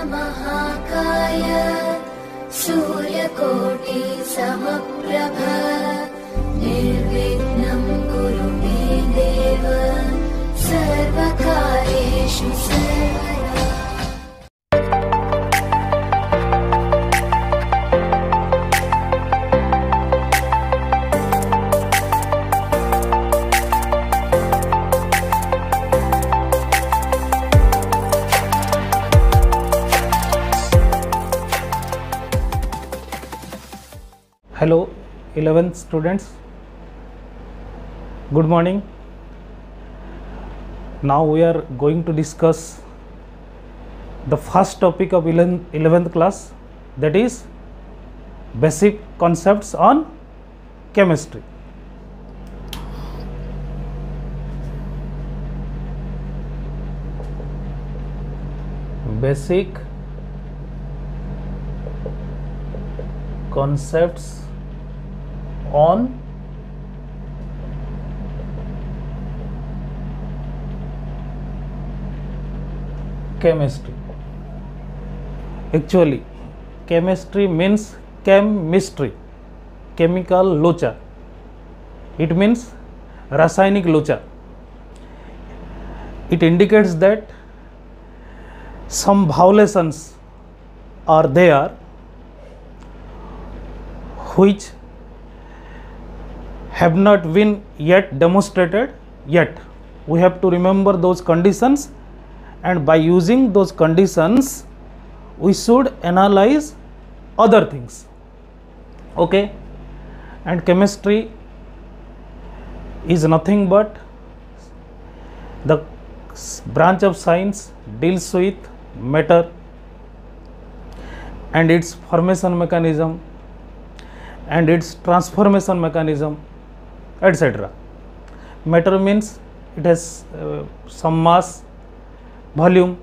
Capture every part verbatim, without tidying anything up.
महाकाय सूर्यकोटि समप्रभ निर्विघ्नं कुरु मे देव सर्वकार्येषु सर्वदा। Hello eleventh students, good morning. Now we are going to discuss the first topic of eleventh class, that is basic concepts on chemistry. Basic concepts on chemistry. Actually, chemistry means chemistry, chemical locha. It means rasayanik locha. It indicates that some violations are there which have not been yet demonstrated yet. We have to remember those conditions, and by using those conditions we should analyze other things. Okay, and chemistry is nothing but the branch of science deals with matter and its formation mechanism and its transformation mechanism, et cetera. Matter means it has uh, some mass, volume,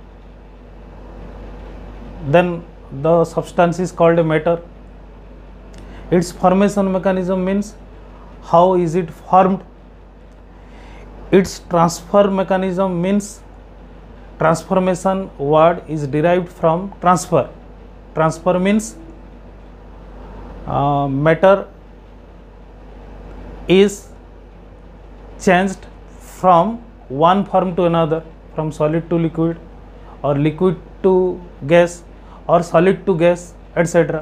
then the substance is called a matter. Its formation mechanism means how is it formed. Its transfer mechanism means transformation word is derived from transfer. Transfer means Uh, matter is changed from one form to another, from solid to liquid or liquid to gas or solid to gas, et cetera.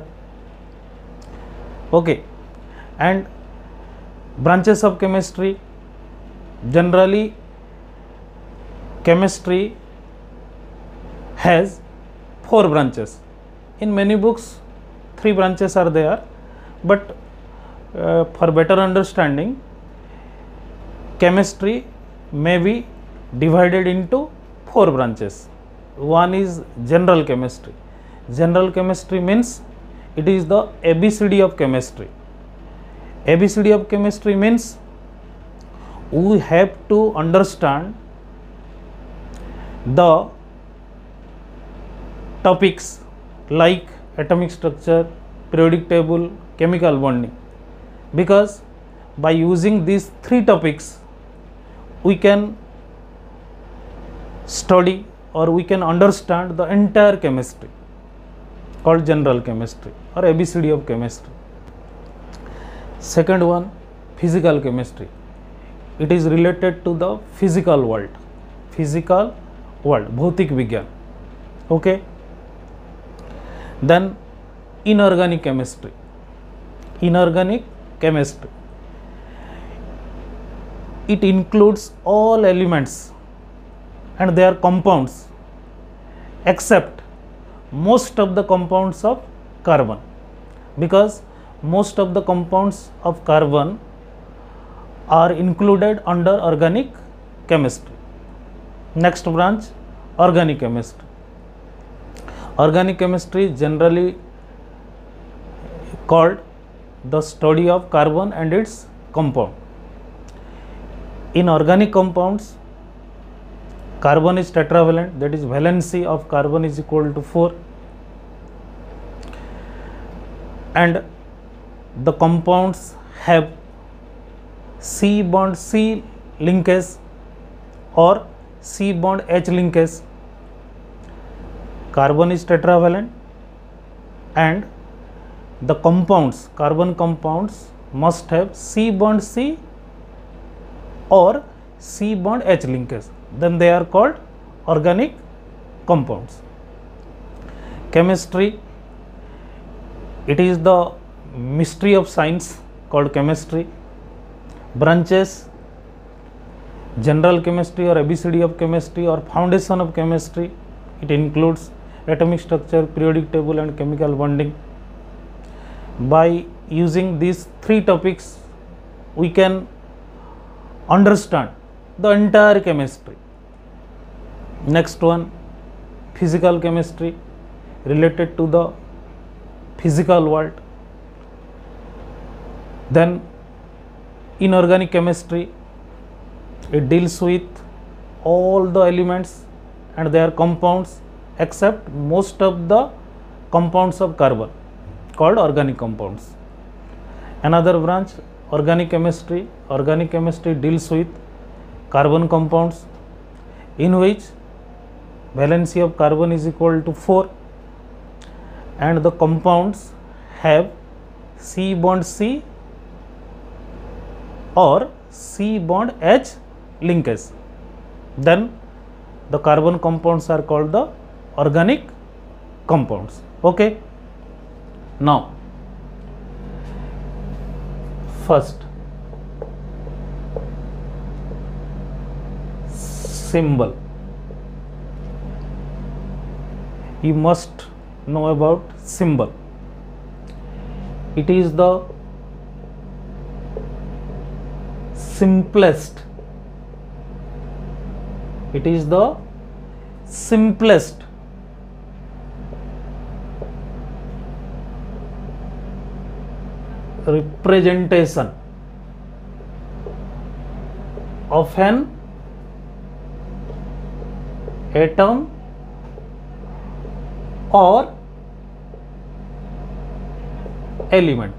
Okay, and branches of chemistry. Generally, chemistry has four branches. In many books, three branches are there. But uh, for better understanding, chemistry may be divided into four branches. One is general chemistry. General chemistry means it is the A B C D of chemistry. A B C D of chemistry means we have to understand the topics like atomic structure, periodic table, chemical bonding, because by using these three topics we can study or we can understand the entire chemistry called general chemistry or A B C D of chemistry. Second one, physical chemistry. It is related to the physical world. Physical world, bhautik vigyan. Okay. Then inorganic chemistry. Inorganic chemistry. It includes all elements and their compounds except most of the compounds of carbon, because most of the compounds of carbon are included under organic chemistry. Next branch, organic chemistry. Organic chemistry is generally called the study of carbon and its compound. In organic compounds, carbon is tetravalent, that is valency of carbon is equal to four, and the compounds have C bond C linkage or C bond H linkage. carbon is tetravalent, and the compounds, carbon compounds must have C bond C or C bond H linkage, then they are called organic compounds. Chemistry, it is the mystery of science called chemistry. Branches, general chemistry or A B C D of chemistry or foundation of chemistry. It includes atomic structure, periodic table and chemical bonding. By using these three topics, we can understand the entire chemistry. Next one, physical chemistry, related to the physical world. Then inorganic chemistry, it deals with all the elements and their compounds except most of the compounds of carbon, called organic compounds. Another branch, organic chemistry. Organic chemistry deals with carbon compounds, in which valency of carbon is equal to four and the compounds have C bond C or C bond H linkage, then the carbon compounds are called the organic compounds. Okay. Now, first, symbol. You must know about symbol. It is the simplest, it is the simplest representation of an atom or element.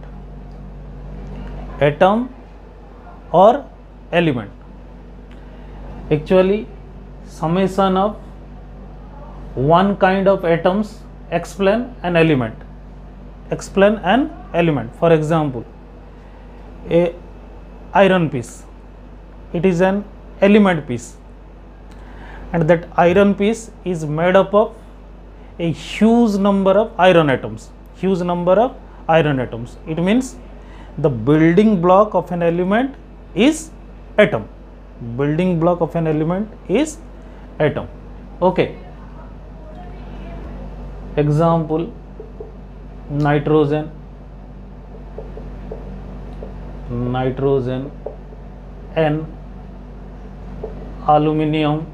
Atom or element. Actually, summation of one kind of atoms explain an element. Explain an element. For example, a iron piece, it is an element piece, and that iron piece is made up of a huge number of iron atoms. Huge number of iron atoms. It means the building block of an element is atom. Building block of an element is atom. Okay. Example, nitrogen, nitrogen, N, aluminium,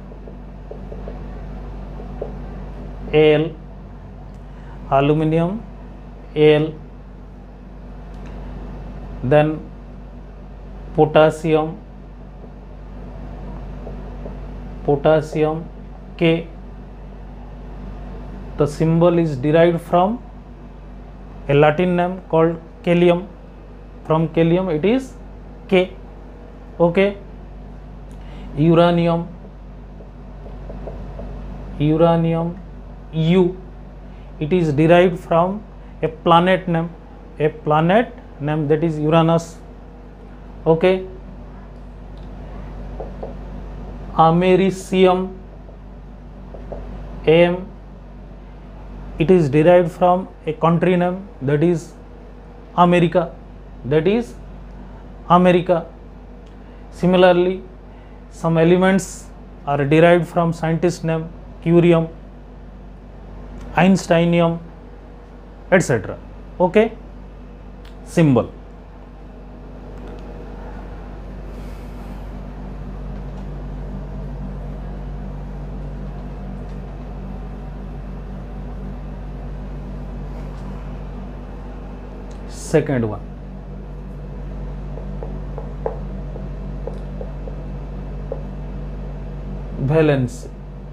Al, aluminium, Al, then potassium, potassium, K. The symbol is derived from a Latin name called Kalium. From Kalium it is K. Okay. Uranium, uranium, U. It is derived from a planet name, a planet name, that is Uranus. Okay. Americium, Am. It is derived from a country name, that is America. That is America. Similarly, some elements are derived from scientist name, curium, Einsteinium, et cetera. Okay. Symbol. Second one, valence.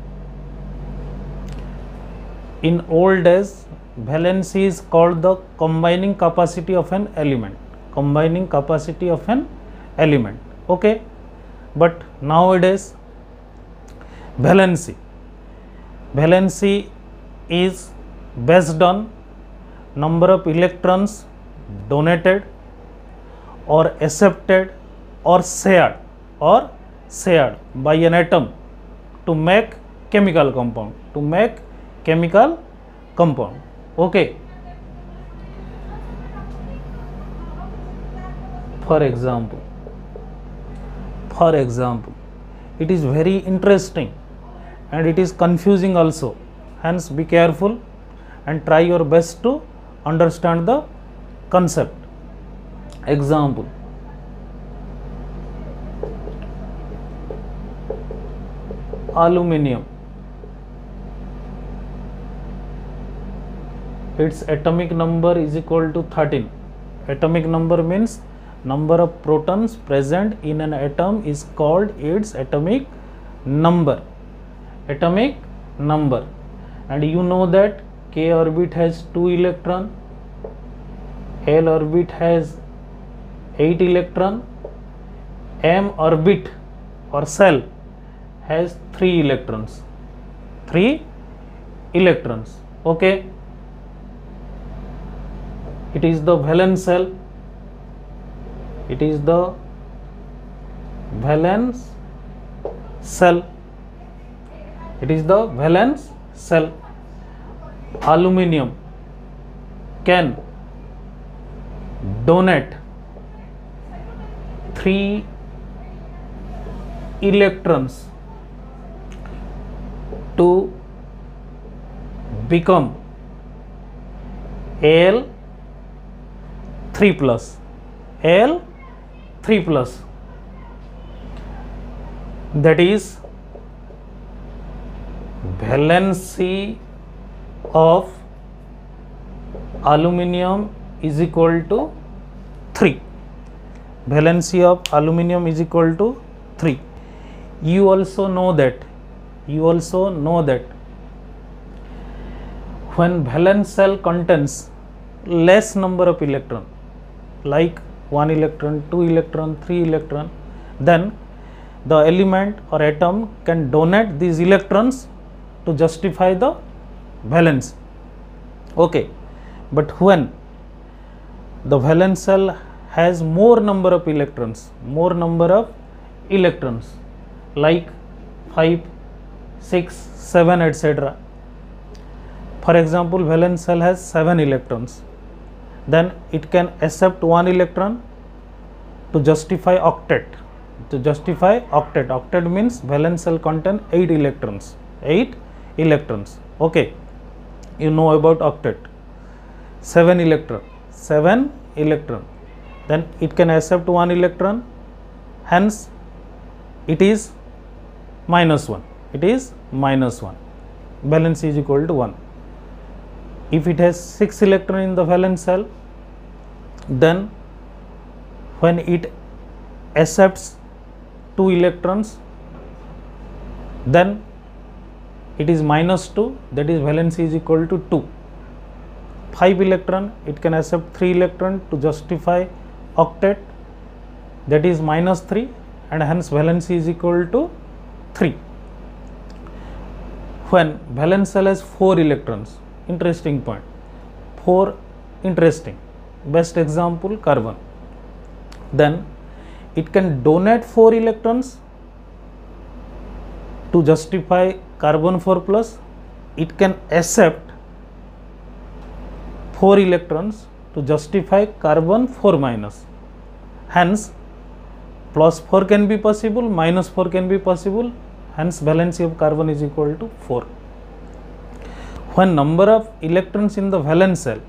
In old days, valence is called the combining capacity of an element. Combining capacity of an element. Okay. But nowadays, valency. Valency is based on number of electrons donated or accepted or shared or shared by an atom to make chemical compound, to make chemical compound. Okay. For example, for example, it is very interesting and it is confusing also. Hence, be careful and try your best to understand the concept. Example, aluminium. Its atomic number is equal to thirteen. Atomic number means number of protons present in an atom is called its atomic number. Atomic number. And you know that K orbit has two electron, L orbit has eight electron, M orbit or cell has three electrons. three electrons. Okay. It is the valence shell. It is the valence shell. It is the valence shell. Aluminium can donate three electrons to become Al three plus. Al three plus, that is valency of aluminium is equal to three. Valency of aluminium is equal to three. You also know that, you also know that when valence shell contains less number of electron, like one electron, two electron, three electron, then the element or atom can donate these electrons to justify the valence. Okay. But when the valence shell has more number of electrons, more number of electrons, like five, six, seven, et cetera. For example, valence shell has seven electrons. Then it can accept one electron to justify octet. To justify octet. Octet means valence shell contain eight electrons. eight electrons. Okay. You know about octet. seven electron. seven electron. Then it can accept one electron. Hence, it is minus one. It is minus one. Valence is equal to one. If it has six electrons in the valence shell, then when it accepts two electrons, then it is minus two, that is valence is equal to two. five electron, it can accept three electron to justify octet, that is minus three, and hence valence is equal to three. When valence shell has four electrons, interesting point, four, interesting, best example carbon, then it can donate four electrons to justify carbon four plus, it can accept four electrons to justify carbon four minus. Hence, plus four can be possible, minus four can be possible, hence valency of carbon is equal to four. When number of electrons in the valence shell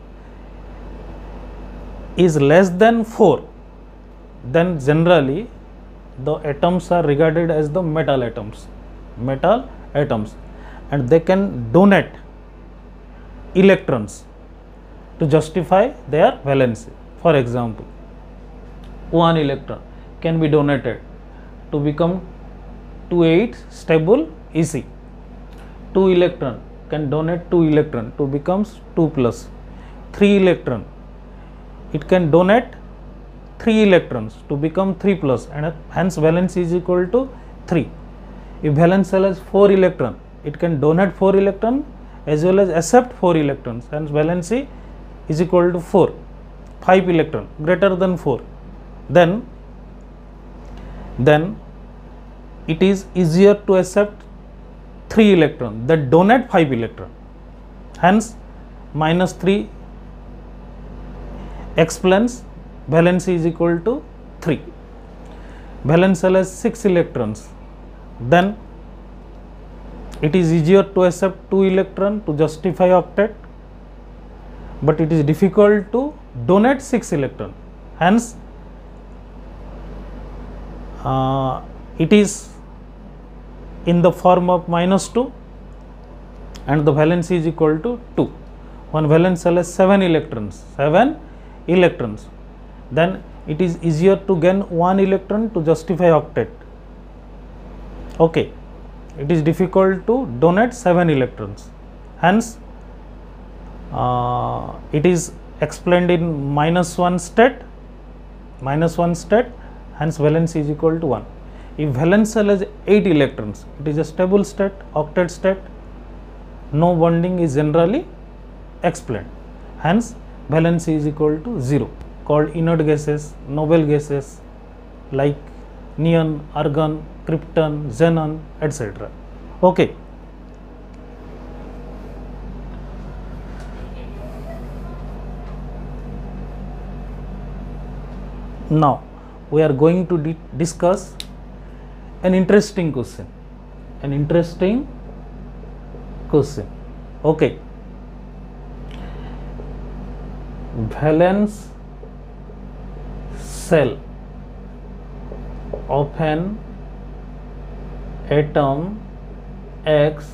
is less than four, then generally the atoms are regarded as the metal atoms, metal atoms, and they can donate electrons to justify their valency. For example, one electron can be donated to become two eight stable E C. two electron can donate two electron to becomes two plus. three electron, it can donate three electrons to become three plus, and hence valence is equal to three. If valence shell has four electron, it can donate four electron as well as accept four electrons, hence valency is equal to four. five electron greater than four, then then it is easier to accept three electron that donate five electron, hence minus three explains valency is equal to three. Valence cell has six electrons, then it is easier to accept two electron to justify octet, but it is difficult to donate six electron, hence uh, it is in the form of minus two and the valency is equal to two. One valence cell has seven electrons, seven electrons, then it is easier to gain one electron to justify octet. Okay, it is difficult to donate seven electrons, hence uh, it is explained in minus one state, minus one state, hence valency is equal to one. If valence cell has eight electrons, it is a stable state, octet state, no bonding is generally explained, hence valency is equal to zero, called inert gases, noble gases like neon, argon, krypton, xenon, et cetera. Okay. Now we are going to di discuss an interesting question, an interesting question. Okay. Valence cell of an atom X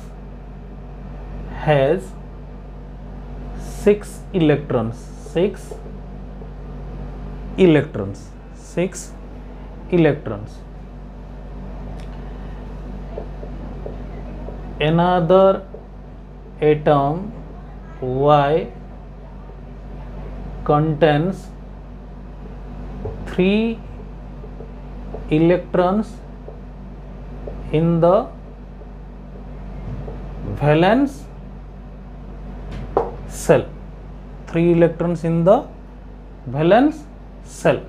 has six electrons, six electrons, six electrons. Another atom Y contains three electrons in the valence cell, three electrons in the valence cell.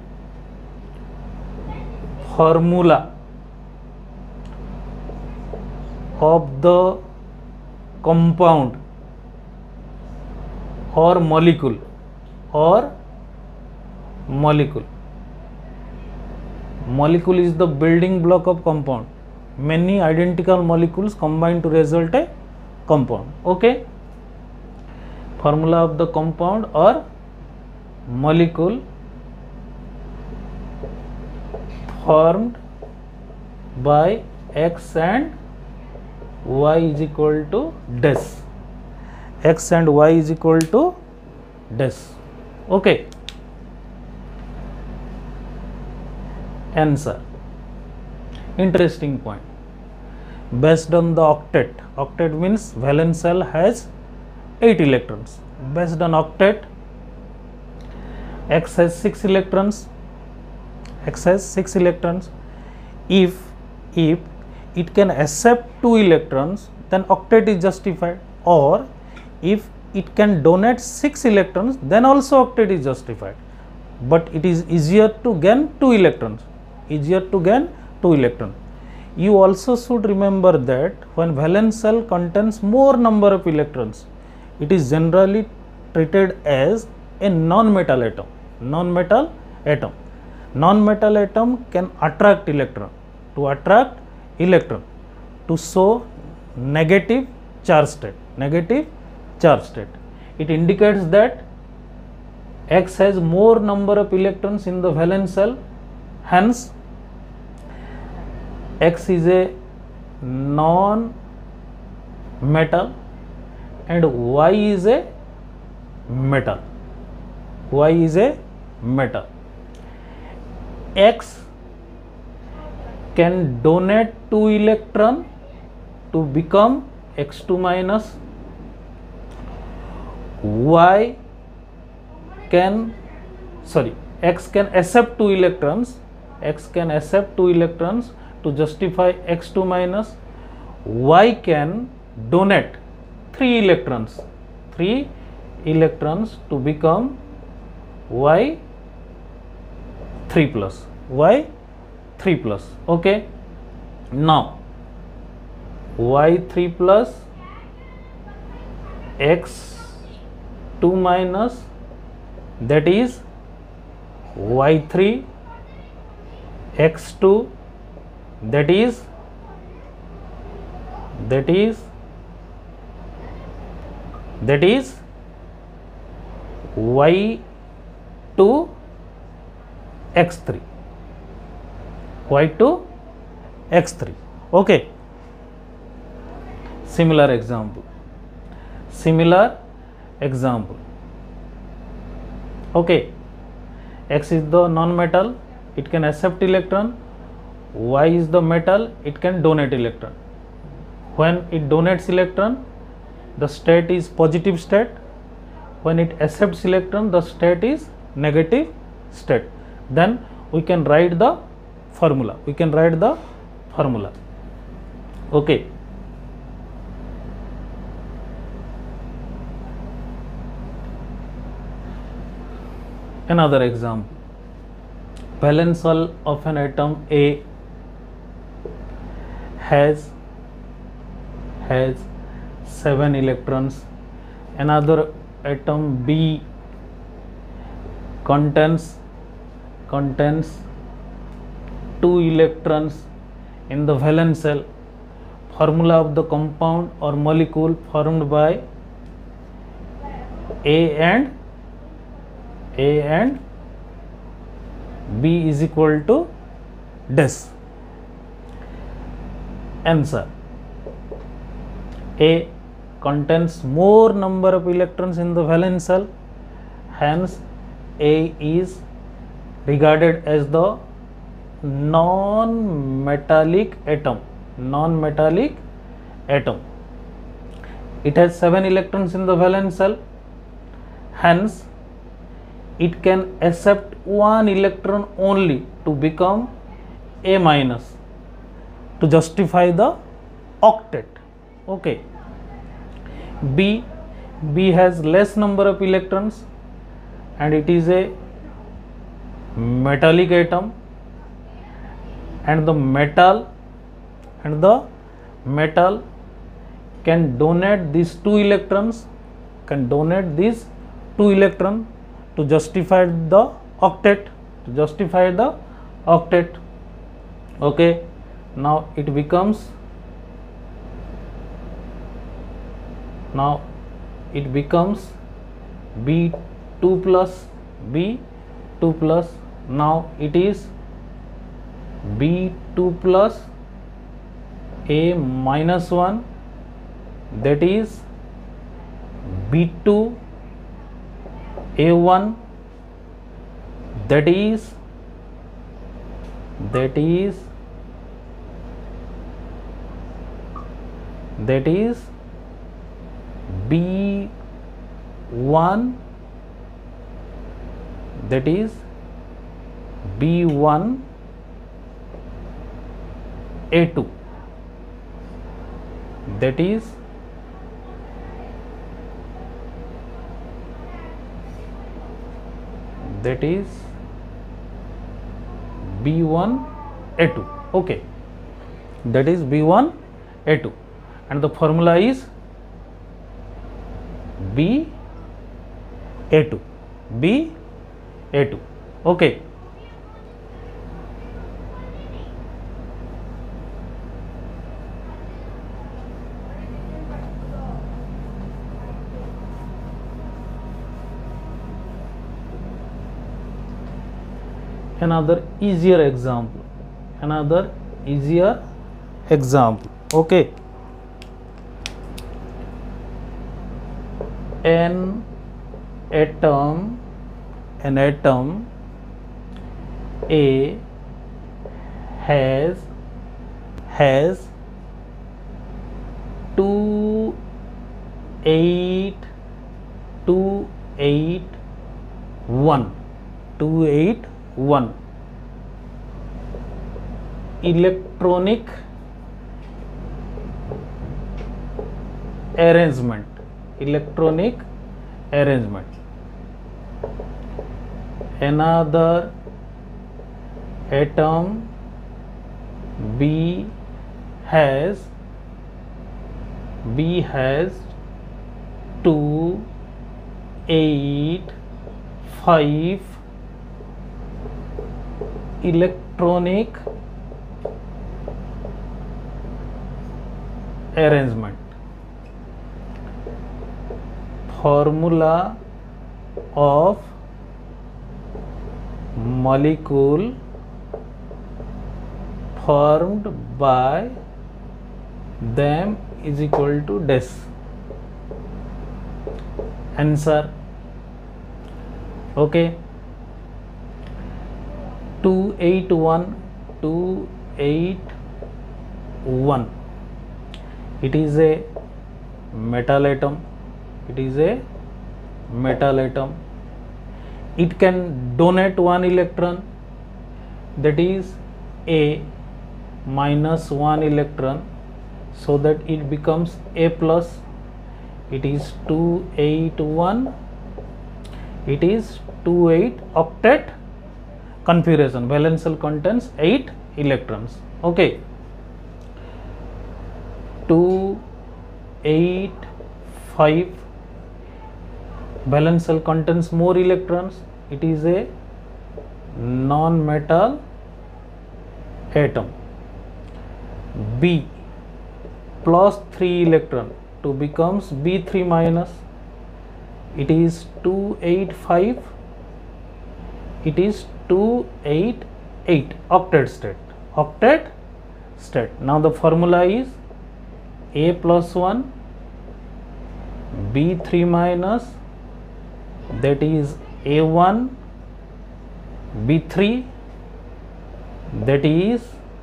Formula of the compound or molecule or molecule. Molecule is the building block of compound. Many identical molecules combine to result a compound. Okay. Formula of the compound or molecule formed by X and Y is equal to dash. X and Y is equal to dash. Okay. Answer. Interesting point. Based on the octet, octet means valence cell has eight electrons. Based on octet, X has six electrons. X has six electrons. If if it can accept two electrons, then octet is justified. Or if it can donate six electrons, then also octet is justified. But it is easier to gain two electrons. Easier to gain two electrons. You also should remember that when valence cell contains more number of electrons, it is generally treated as a non-metal atom. Non-metal atom. Non-metal atom can attract electron. To attract electron, to show negative charge state. Negative charge state. It indicates that X has more number of electrons in the valence cell. Hence, X is a non-metal and Y is a metal. Y is a metal. X can donate two electron to become X two minus. Y can, sorry, X can accept two electrons. X can accept two electrons to justify X two minus. Y can donate three electrons, three electrons to become Y three plus, Y three plus. Okay, now Y three plus X two minus, that is Y three, X two, that is that is that is Y two, X three, Y two, X three. Okay, similar example, similar example. Okay, X is the non-metal, it can accept electron. Y is the metal, it can donate electron. When it donates electron, the state is positive state. When it accepts electron, the state is negative state. Then we can write the formula. We can write the formula. Okay. Another example. Valence shell of an atom A has has seven electrons. Another atom B contains contains two electrons in the valence shell. Formula of the compound or molecule formed by A and A and B is equal to this. Answer: A contains more number of electrons in the valence shell, hence A is regarded as the non-metallic atom. Non-metallic atom. It has seven electrons in the valence shell, hence it can accept one electron only to become A minus to justify the octet. Okay. B B has less number of electrons and it is a metallic atom, and the metal and the metal can donate these two electrons can donate these two electron to justify the octet to justify the octet. Okay, now it becomes now it becomes B two plus B two plus. Now it is B two plus A minus one, that is B two A one, that is that is that is B one, that is B one A two, that is that is B one A two. Okay, that is B one A two, and the formula is B A two, B A two. Okay. Another easier example, another easier example. Okay, an atom an atom A has has two eight two eight one two eight one electronic arrangement, electronic arrangement. Another atom B has B has two, eight, five electronic arrangement. Formula of molecule formed by them is equal to this. Answer. Okay. two eight one, two eight one. It is a metal atom. It is a metal atom. It can donate one electron, that is A minus one electron, so that it becomes A plus. It is two eight one. It is two eight octet configuration. Valence shell contains eight electrons. Okay. two eight five. Valence shell contains more electrons. It is a non-metal atom. B plus three electron to becomes B three minus. It is two eight five. It is two eight eight octet state. Octet state. Now the formula is A plus one, B three minus, that is A one, B three, that is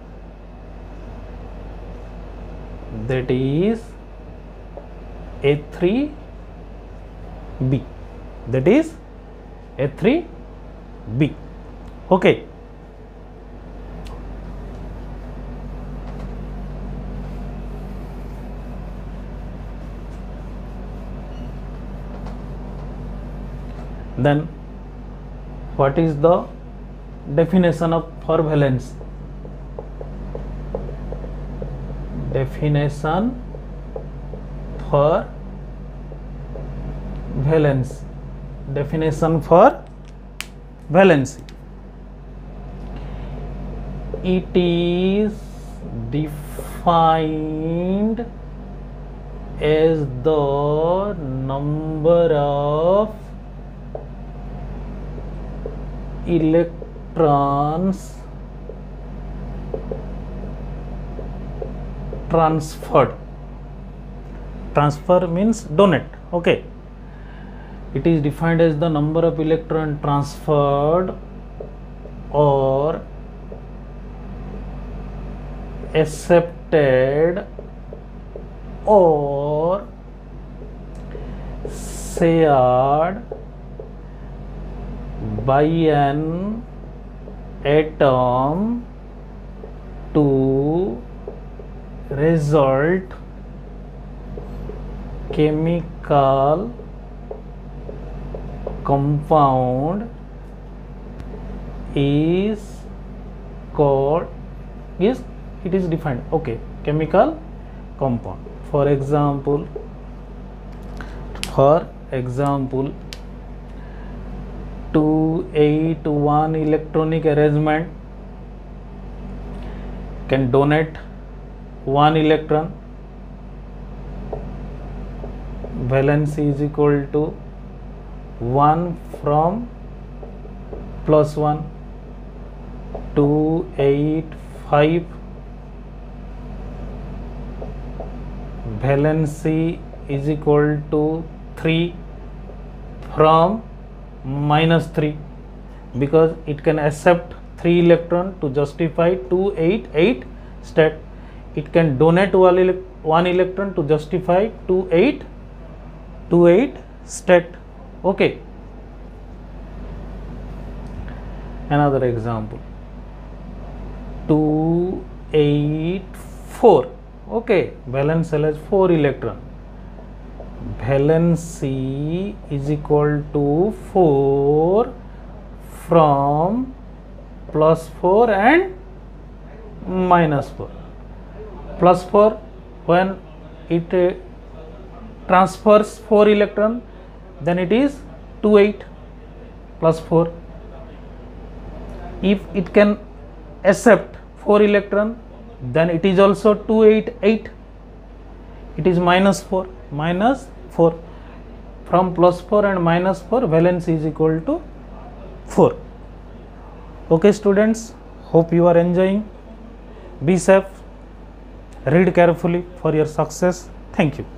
that is A three B, that is A three B. Okay. Then what is the definition of for valence? Definition for valence. Definition for valency. It is defined as the number of electrons transferred. Transfer means donate. Okay. It is defined as the number of electron transferred or accepted or shared by an atom to result chemical compound is called is it is defined. Okay, chemical compound. For example, for example, two eight one electronic arrangement can donate one electron. Valence is equal to one from plus one. Two eight five. Valency is equal to three from minus three, because it can accept three electron to justify two eight eight state. It can donate one, ele one electron to justify two eight two eight state. Okay. Another example, two eight four. Okay, valence shell has four electron. valency is equal to four from plus four and minus four. Plus four, when it uh, transfers four electron, then it is two eight plus four. If it can accept four electron, then it is also two eight eight. It is minus four, minus four. From plus four and minus four, valence is equal to four. Okay students, hope you are enjoying. Be safe, read carefully for your success. Thank you.